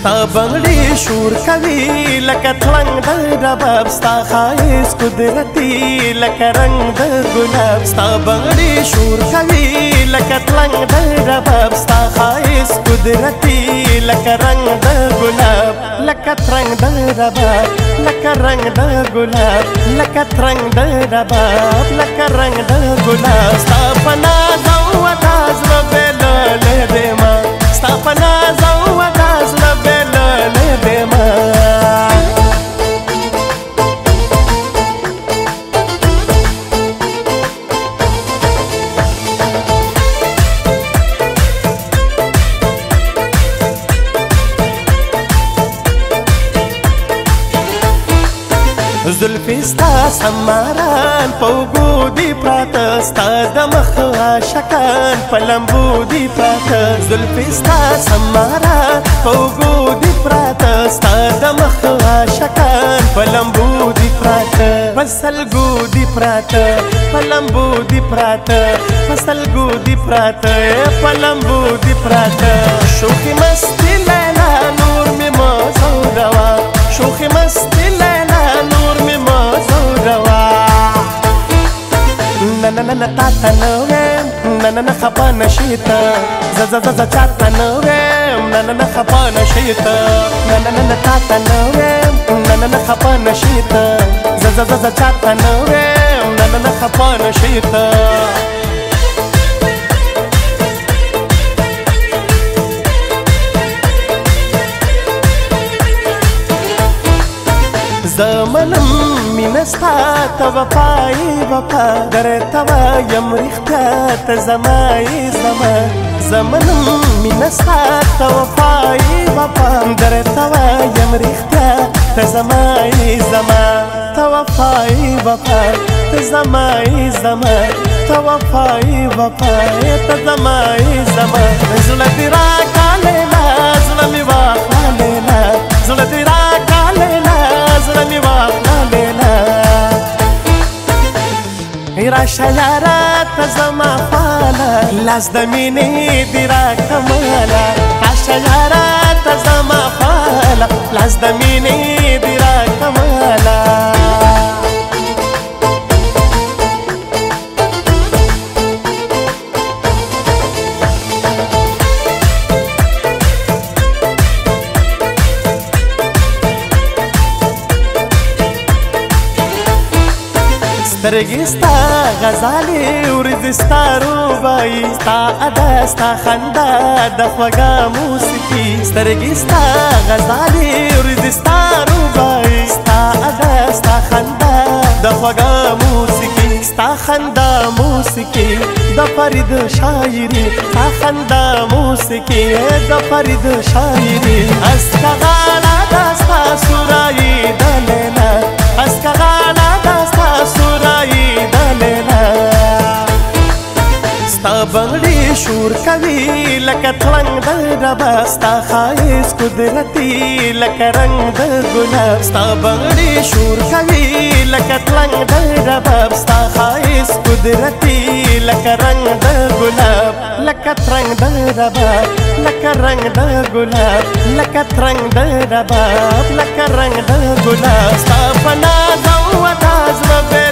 ستا بنگړي شور کوي لکه تلنګ د رباب ستا خایس قدرتي لکه رنگ د ګلاب ستا بنگړي شور کوي لکه تلنګ د رباب ستا خایس قدرتي لکه رنگ د ګلاب لکه ترنګ د رباب لکه رنگ د ګلاب لکه ترنګ د رباب لکه رنگ د ګلاب ستا پنا زو تاز لبل لدما ستا پنا زو تاز لبل لدما زلفی ستا سماران پوگو دی پراتا ستا دمخ عاشقان پلمبو دی پراتا زلفی ستا سماران پوگو دی پراتا ستا دمخ عاشقان پلمبو دی پراتا پسلگو دی پراتا پلمبو دی پراتا پسلگو دی پراتا پلمبو دی پراتا شوخی مستی لیلا نور می موزو روا شوخی مستی لیلا نور می موزو روا نننن تاتا نویم نننن خبا نشیتا زززز چاتا نویم نننن خبا نشیتا نننن تاتا نویم نننن خبا نشیتا زززز چاتا نویم نننن خبا نشیتا زمنم مینستا تا وفایی وفا در توا یم رښتیا ته زمای زما زمنم مینستا تا وفایی وفا در توا یم رښتیا ته زمای زما تا وفایی وفا ته زمای زما تا وفایی وفا ته زمای زما زړه دې راکالیلا زړه مې واخلیلا زړه دې راکالیلا زړه مې واخلیلا راشه یاره ته زما فاله لاس د مینې دې راکماله راشه یاره ته زما فاله لاس د مینې دې راکماله سترګې ستا غزالې ورځې ستا روبایي ستا ادا ستا خندا د خوږه موسیقي سترګې ستا غزالې ورځې ستا روبایي ستا ادا ستا خندا د خوږه موسیقي ستا خندا موسیقي د فرید شاعري ستا خندا موسیقي د فرید شاعري اسکه غاړه دا ستا سورایي د لیلا اسکه غاړه دا ستا سورایي د لیلا ستا بنگړي شور کوي لکه تلنګ د رباب ستا خایس قدرتي لکه رنگ د ګلاب ستا بنگړي شور کوي لکه تلنګ د رباب ستا خایس قدرتي لکه رنگ د ګلاب لکه ترنګ د رباب لکه رنگ د ګلاب لکه ترنګ د رباب لکه رنگ د ګلاب ستا پنا زو تاز